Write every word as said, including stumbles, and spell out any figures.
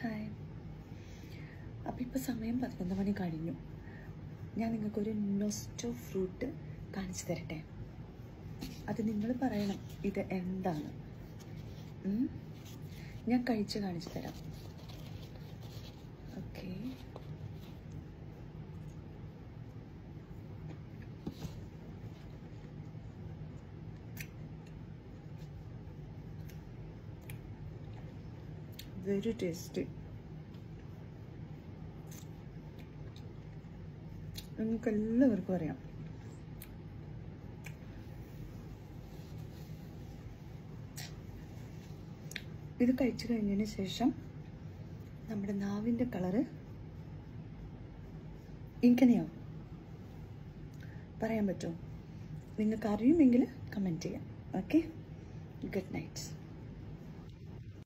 Time. അപ്പോൾ ഇപ്പോൾ സമയം പതിനൊന്ന് മണി കഴിഞ്ഞു. ഞാൻ നിങ്ങൾക്കൊരു നൊസ്റ്റോ ഫ്രൂട്ട് കാണിച്ചു തരട്ടെ. അത് നിങ്ങൾ പറയണം ഇത് എന്താണ്. ഞാൻ കഴിച്ച് കാണിച്ചു തരാം. Okay, very tasty. നിങ്ങൾക്ക് എല്ലാവർക്കും അറിയാം. ഇത് കഴിച്ചു കഴിഞ്ഞതിന് ശേഷം നമ്മുടെ നാവിൻ്റെ കളറ് ഇങ്ങനെയാവും. പറയാൻ പറ്റുമോ? നിങ്ങൾക്ക് അറിയുമെങ്കിൽ കമൻറ്റ് ചെയ്യാം. Okay, good night.